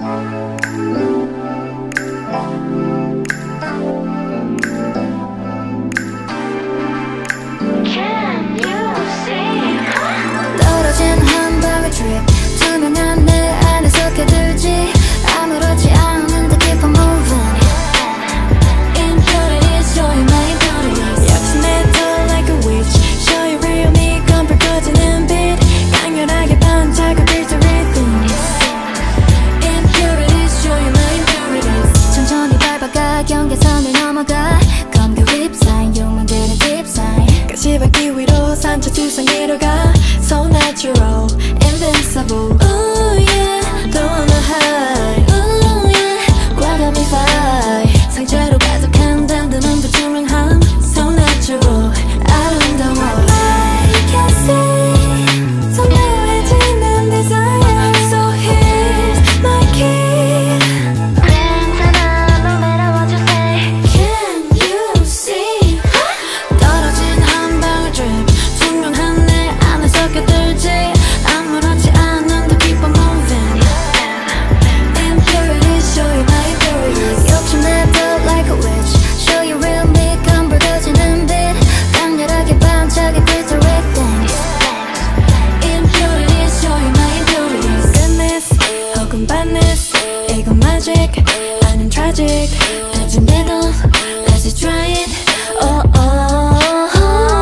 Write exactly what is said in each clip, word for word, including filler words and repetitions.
떨어진 한 방울 drip 투명한 내 안에 섞여들지 아무렇지 않은 듯 keep on moving Impurities show you my impurities 역시 내 tongue like a witch Show you real me 검불 꺼지는 빛 강렬하게 반짝여 victory things Impurities show you my impurities 천천히 밟아가 경계선을 넘어가 검교 립사인 욕망들은 딥사인 가시밭길 위로 산처 두상 내려가 So natural, invincible Ooh yeah, don't wanna hide Ooh yeah, 과감히 fight 상처로 가득한 단단한 불투명함 So natural, 아름다워 I can see 선명해지는 desire So here's my key 괜찮아, no matter what you say Can you see 떨어진 한 방울 drip 투명한 내 안에 섞여들지 아무렇지 않은 듯 keep on moving Impurities show you my impurities 욕심내 built like a witch Show you real me 검불 꺼지는 빛 강렬하게 반짝여 victory things Impurities show you my impurities Goodness 혹은 badness 이건 magic 아님 tragic 해준대도 let's just try it oh oh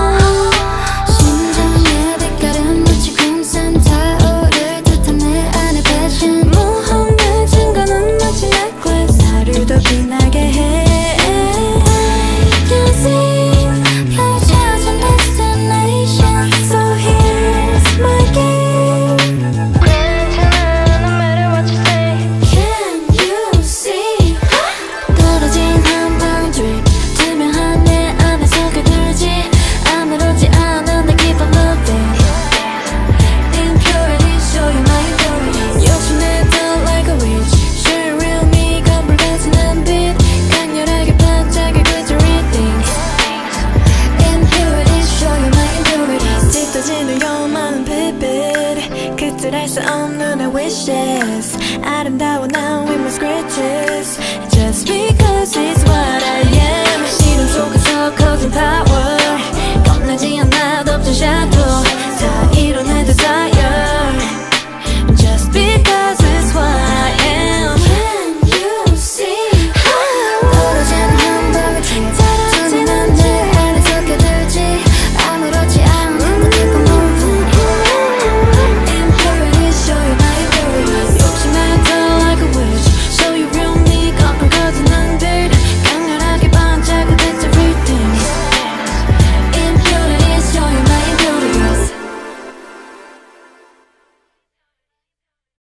심장의 빛깔은 마치 금산 타오를 듯한 내 안의 passion 모험의 증거는 마치 necklace 하루 더 빛나게 해 I can see 향후 찾은 destination So here's my game 괜찮아 no matter what you say Can you see 떨어진 한 방울 drip 투명한 내 안에 섞여들지 아무렇지 않은 데 keep on moving Impurities show you my impurities 욕심내 down like a witch Show you real me 검불 꺼지는 빛 강렬하게 반짝여 glittery things Impurities show you my impurities 짙어지는 요만한 빛빛 끝을 알 수 없는 내 wishes 아름다워 now with my scratches Just because it's what I am 시련 속에서 커진 power 겁나지 않아 덮친 shadow